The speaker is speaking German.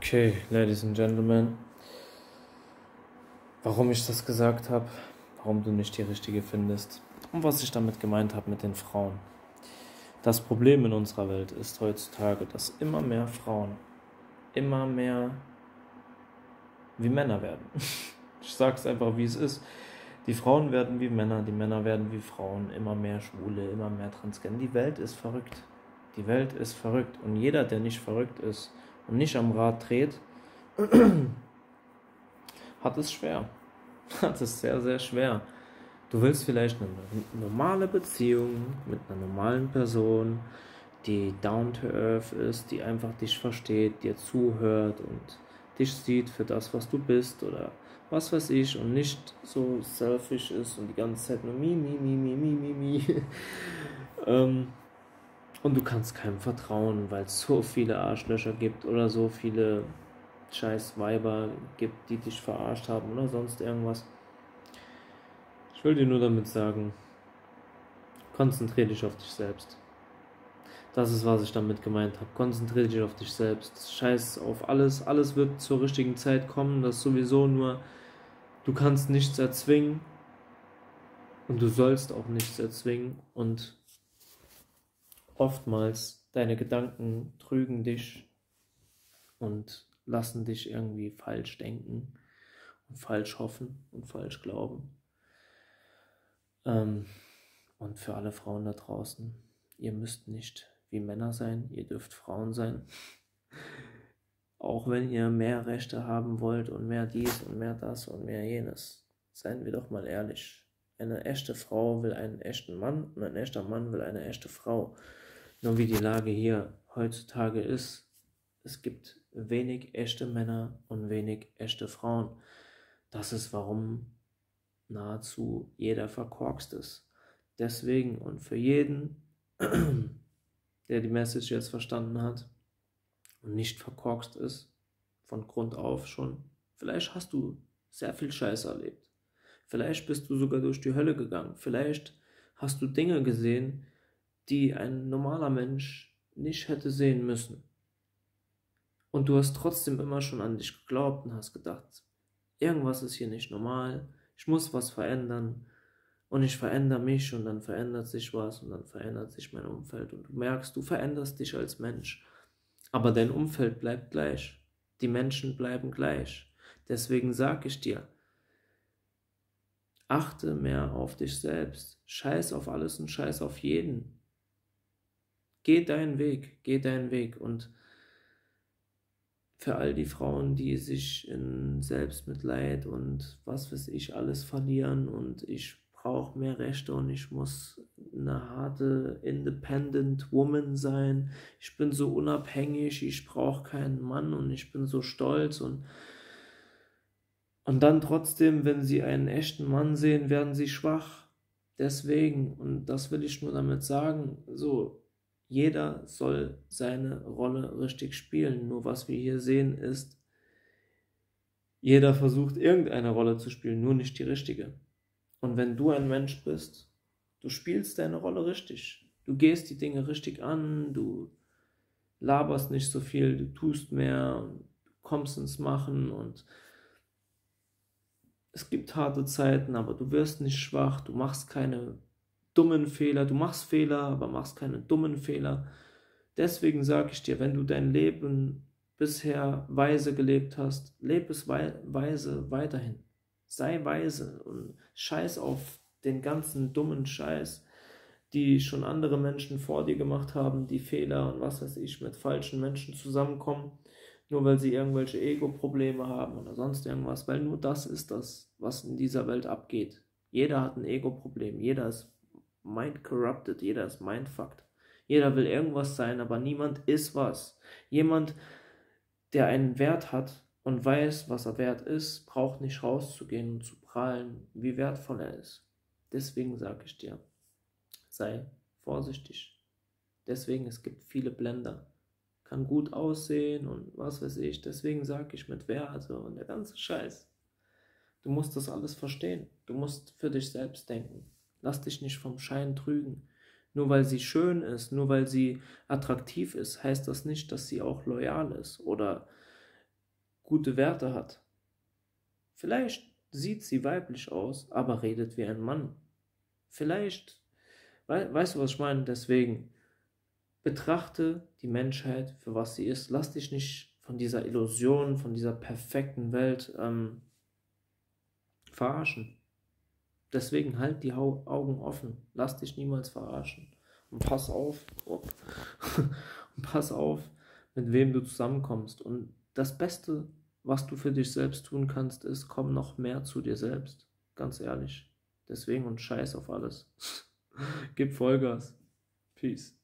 Okay, Ladies and Gentlemen, warum ich das gesagt habe, warum du nicht die richtige findest und was ich damit gemeint habe mit den Frauen. Das Problem in unserer Welt ist heutzutage, dass immer mehr Frauen immer mehr wie Männer werden. Ich sag's einfach, wie es ist. Die Frauen werden wie Männer, die Männer werden wie Frauen, immer mehr Schwule, immer mehr Transgender. Die Welt ist verrückt. Die Welt ist verrückt. Und jeder, der nicht verrückt ist und nicht am Rad dreht, hat es schwer. Hat es sehr, sehr schwer. Du willst vielleicht eine normale Beziehung mit einer normalen Person, die down to earth ist, die einfach dich versteht, dir zuhört und dich sieht für das, was du bist oder was weiß ich und nicht so selfish ist und die ganze Zeit nur mi. Und du kannst keinem vertrauen, weil es so viele Arschlöcher gibt oder so viele scheiß Weiber gibt, die dich verarscht haben oder sonst irgendwas. Ich will dir nur damit sagen, konzentriere dich auf dich selbst. Das ist, was ich damit gemeint habe. Konzentriere dich auf dich selbst. Scheiß auf alles. Alles wird zur richtigen Zeit kommen. Das ist sowieso nur, du kannst nichts erzwingen und du sollst auch nichts erzwingen. Und oftmals deine Gedanken trügen dich und lassen dich irgendwie falsch denken und falsch hoffen und falsch glauben. Und für alle Frauen da draußen, ihr müsst nicht wie Männer sein, ihr dürft Frauen sein. Auch wenn ihr mehr Rechte haben wollt und mehr dies und mehr das und mehr jenes. Seien wir doch mal ehrlich. Eine echte Frau will einen echten Mann und ein echter Mann will eine echte Frau. Nur wie die Lage hier heutzutage ist, es gibt wenig echte Männer und wenig echte Frauen. Das ist, warum nahezu jeder verkorkst ist. Deswegen und für jeden, der die Message jetzt verstanden hat und nicht verkorkst ist, von Grund auf schon, vielleicht hast du sehr viel Scheiß erlebt. Vielleicht bist du sogar durch die Hölle gegangen. Vielleicht hast du Dinge gesehen, die ein normaler Mensch nicht hätte sehen müssen. Und du hast trotzdem immer schon an dich geglaubt und hast gedacht, irgendwas ist hier nicht normal, ich muss was verändern. Und ich verändere mich und dann verändert sich was und dann verändert sich mein Umfeld. Und du merkst, du veränderst dich als Mensch. Aber dein Umfeld bleibt gleich. Die Menschen bleiben gleich. Deswegen sage ich dir, achte mehr auf dich selbst. Scheiß auf alles und scheiß auf jeden. Geh deinen Weg, geh deinen Weg. Und für all die Frauen, die sich in Selbstmitleid und was weiß ich alles verlieren und ich brauche mehr Rechte und ich muss eine harte Independent Woman sein, ich bin so unabhängig, ich brauche keinen Mann und ich bin so stolz und dann trotzdem, wenn sie einen echten Mann sehen, werden sie schwach. Deswegen, und das will ich nur damit sagen, so, jeder soll seine Rolle richtig spielen. Nur was wir hier sehen ist, jeder versucht irgendeine Rolle zu spielen, nur nicht die richtige. Und wenn du ein Mensch bist, du spielst deine Rolle richtig. Du gehst die Dinge richtig an, du laberst nicht so viel, du tust mehr, kommst ins Machen und es gibt harte Zeiten, aber du wirst nicht schwach, du machst keine dummen Fehler, du machst Fehler, aber machst keine dummen Fehler. Deswegen sage ich dir, wenn du dein Leben bisher weise gelebt hast, lebe es weise weiterhin. Sei weise und scheiß auf den ganzen dummen Scheiß, die schon andere Menschen vor dir gemacht haben, die Fehler und was weiß ich, mit falschen Menschen zusammenkommen, nur weil sie irgendwelche Ego-Probleme haben oder sonst irgendwas, weil nur das ist das, was in dieser Welt abgeht. Jeder hat ein Ego-Problem, jeder ist mind-corrupted, jeder ist mind-fucked. Jeder will irgendwas sein, aber niemand ist was. Jemand, der einen Wert hat und weiß, was er wert ist, braucht nicht rauszugehen und zu prahlen, wie wertvoll er ist. Deswegen sage ich dir, sei vorsichtig. Deswegen, es gibt viele Blender. Kann gut aussehen und was weiß ich. Deswegen sage ich mit Werte und der ganze Scheiß. Du musst das alles verstehen. Du musst für dich selbst denken. Lass dich nicht vom Schein trügen. Nur weil sie schön ist, nur weil sie attraktiv ist, heißt das nicht, dass sie auch loyal ist oder gute Werte hat. Vielleicht sieht sie weiblich aus, aber redet wie ein Mann. Vielleicht, weißt du, was ich meine? Deswegen betrachte die Menschheit für was sie ist. Lass dich nicht von dieser Illusion, von dieser perfekten Welt verarschen. Deswegen halt die Augen offen. Lass dich niemals verarschen. Und pass auf, und pass auf, mit wem du zusammenkommst. Und das Beste, was du für dich selbst tun kannst, ist, komm noch mehr zu dir selbst. Ganz ehrlich. Deswegen und scheiß auf alles. Gib Vollgas. Peace.